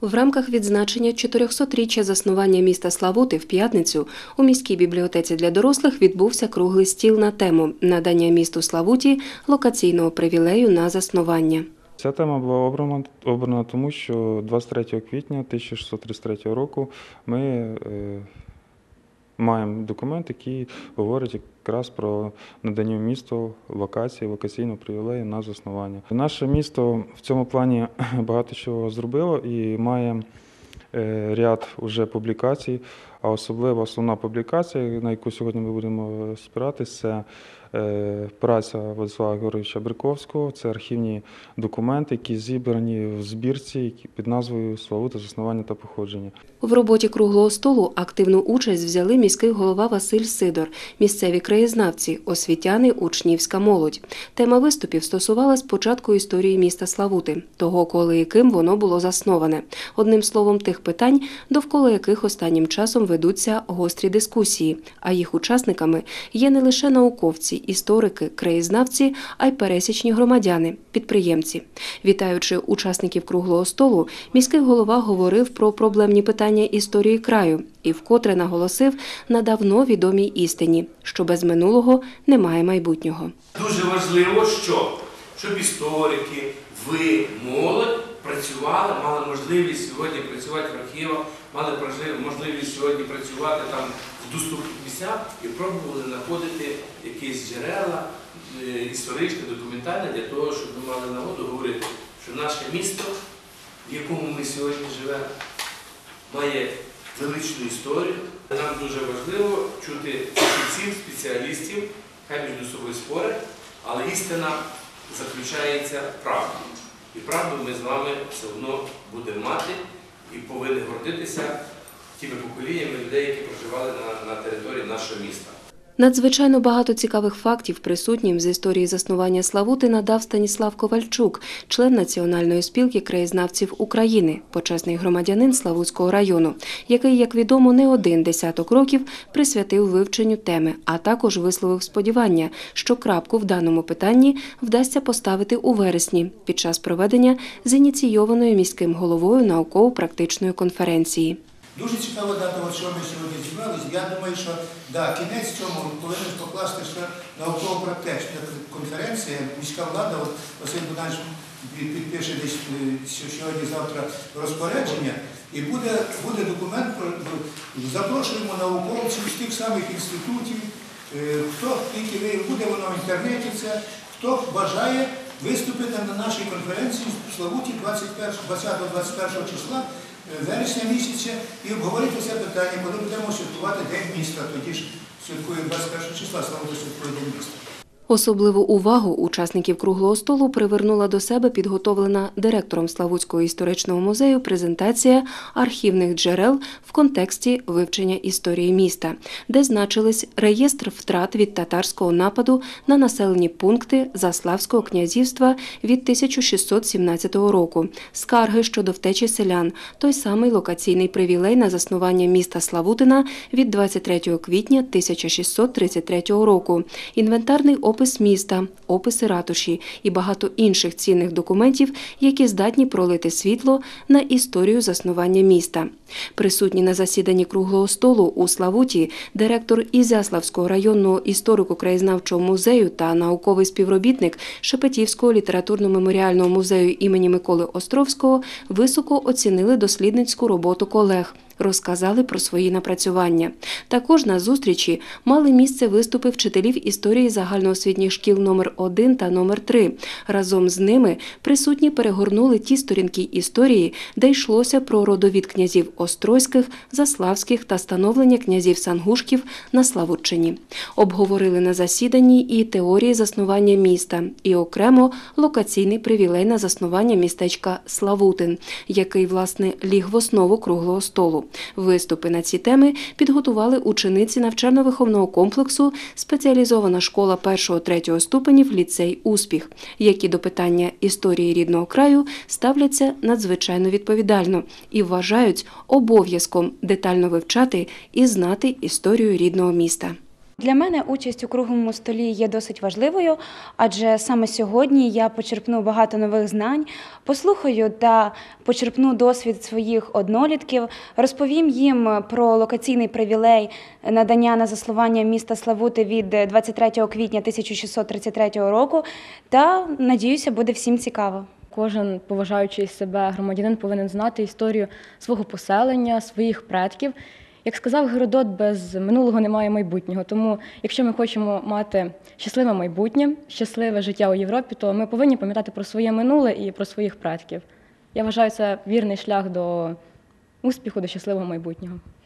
В рамках відзначення 400-річчя заснування міста Славути в п'ятницю у міській бібліотеці для дорослих відбувся круглий стіл на тему «Надання місту Славуті локаційного привілею на заснування». Ця тема була обрана тому, що 23 квітня 1633 року ми маємо документ, який говорить якраз про надання місту локаційного привілею на заснування. Наше місто в цьому плані багато чого зробило і має ряд уже публікацій, а особливо основна публікація, на яку сьогодні ми будемо спиратися, це праця Владислава Георгійовича Бриковського, це архівні документи, які зібрані в збірці під назвою «Славута. Заснування та походження». В роботі круглого столу активну участь взяли міський голова Василь Сидор, місцеві краєзнавці, освітяни, учнівська молодь. Тема виступів стосувалась початку історії міста Славути, того, коли і ким воно було засноване. Одним словом, тих питань, довкола яких останнім часом ведуться гострі дискусії, а їх учасниками є не лише науковці, історики, краєзнавці, а й пересічні громадяни, підприємці. Вітаючи учасників круглого столу, міський голова говорив про проблемні питання історії краю і вкотре наголосив на давно відомій істині, що без минулого немає майбутнього. Дуже важливо, щоб історики, ви, молодь, працювали, мали можливість сьогодні працювати в архівах, мали можливість сьогодні працювати там в доступних місцях і пробували знаходити якісь джерела історичні, документальні для того, щоб ми мали нагоду говорити, що наше місто, в якому ми сьогодні живемо, має величну історію. Нам дуже важливо чути фахівців, спеціалістів, хай між собою спорять, але істина заключається в правді. І правду ми з вами все одно будемо мати і повинні гордитися тими поколіннями людей, які проживали на території нашого міста. Надзвичайно багато цікавих фактів присутнім з історії заснування Славути надав Станіслав Ковальчук, член Національної спілки краєзнавців України, почесний громадянин Славутського району, який, як відомо, не один десяток років присвятив вивченню теми, а також висловив сподівання, що крапку в даному питанні вдасться поставити у вересні під час проведення зініційованої міським головою науково-практичної конференції. Дуже цікава дата, що ми сьогодні зібралися. Я думаю, що кінець цьому повинен покласти ще науково-практична конференція. Міська влада, Василь Богданович підпише десь сьогодні-завтра розпорядження, і буде документ, запрошуємо науковців з тих самих інститутів, хто тільки буде воно в інтернеті, хто бажає виступити на нашій конференції в Славуті 20-21 числа вересня місяця і обговорити це питання, коли будемо святкувати День міста. Тоді ж святкуємо 21 числа, Славута святкує День міста. Особливу увагу учасників круглого столу привернула до себе підготовлена директором Славутського історичного музею презентація архівних джерел в контексті вивчення історії міста, де значились реєстр втрат від татарського нападу на населені пункти Заславського князівства від 1617 року, скарги щодо втечі селян, той самий локаційний привілей на заснування міста Славутина від 23 квітня 1633 року, інвентарний опис міста, описи ратуші і багато інших цінних документів, які здатні пролити світло на історію заснування міста. Присутній на засіданні круглого столу у Славуті директор Ізяславського районного історико-краєзнавчого музею та науковий співробітник Шепетівського літературно-меморіального музею імені Миколи Островського високо оцінили дослідницьку роботу колег, розказали про свої напрацювання. Також на зустрічі мали місце виступи вчителів історії загальноосвітніх шкіл номер 1 та номер 3. Разом з ними присутні перегорнули ті сторінки історії, де йшлося про родовід князів Острозьких, Заславських та становлення князів Сангушків на Славутчині. Обговорили на засіданні і теорії заснування міста, і окремо локаційний привілей на заснування містечка Славутин, який, власне, ліг в основу круглого столу. Виступи на ці теми підготували учениці навчально-виховного комплексу «Спеціалізована школа 1-3 ступенів ліцей «Успіх», які до питання історії рідного краю ставляться надзвичайно відповідально і вважають обов'язком детально вивчати і знати історію рідного міста. Для мене участь у круглому столі є досить важливою, адже саме сьогодні я почерпну багато нових знань, послухаю та почерпну досвід своїх однолітків, розповім їм про локаційний привілей надання на заснування міста Славути від 23 квітня 1633 року та, надіюся, буде всім цікаво. Кожен поважаючий себе громадянин повинен знати історію свого поселення, своїх предків. Як сказав Геродот, без минулого немає майбутнього. Тому, якщо ми хочемо мати щасливе майбутнє, щасливе життя у Європі, то ми повинні пам'ятати про своє минуле і про своїх предків. Я вважаю, це вірний шлях до успіху, до щасливого майбутнього.